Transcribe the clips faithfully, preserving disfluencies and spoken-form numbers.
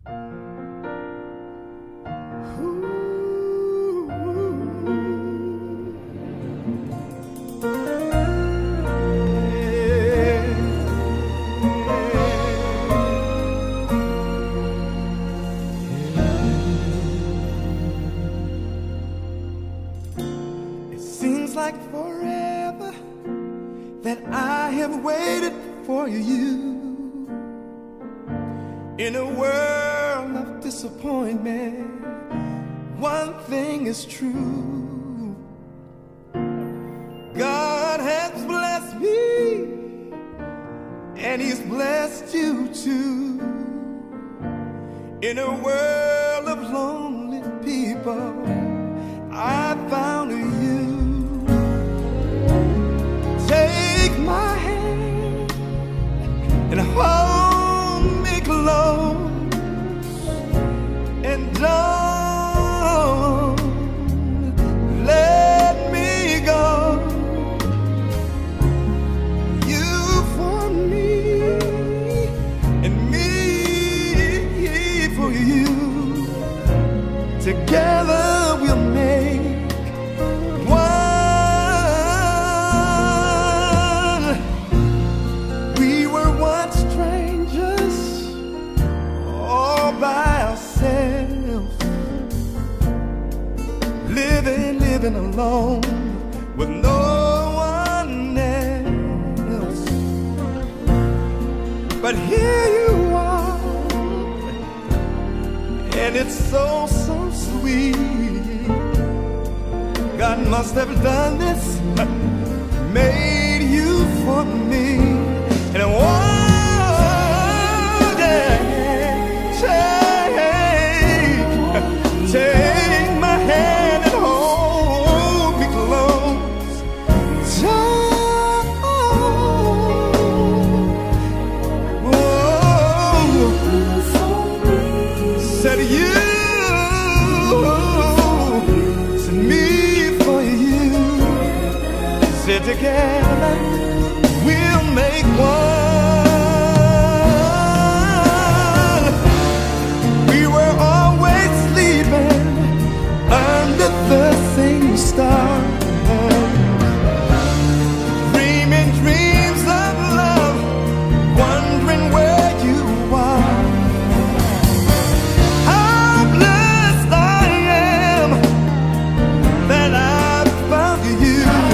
It seems like forever that I have waited for you. In a world of disappointment, one thing is true. God has blessed me, and He's blessed you too. In a world of lonely people, I found you. Take my hand and hold me close, and don't let me go. You for me and me for you. Together we'll make one. We were once strangers, all by ourselves, living, living alone with no one else. But here you are, and it's so, so sweet. God must have done this, made you for me. And one day, take, take my hand and hold me close. Don't, oh, said you. Together we'll make one. We were always sleeping under the same star, dreaming dreams of love, wondering where you are. How blessed I am that I found you.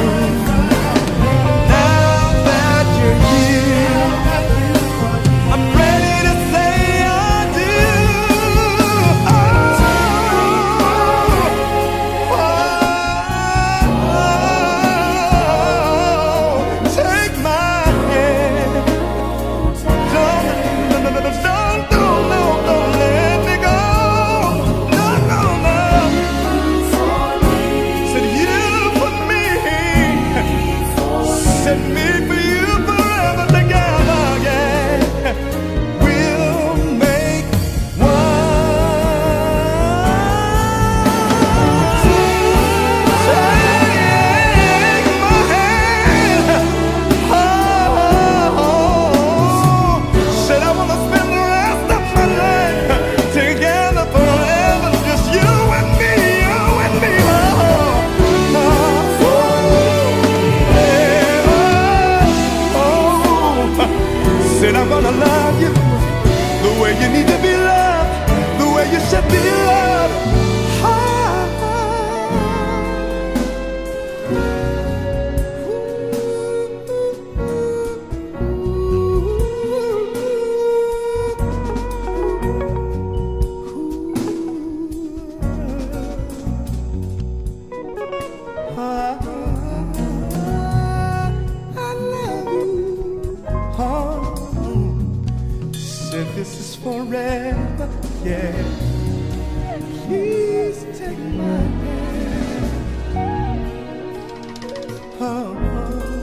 I'm gonna love you the way you need to be loved, the way you should be loved. Ah. This is forever, yeah. Please take my hand. Oh, oh.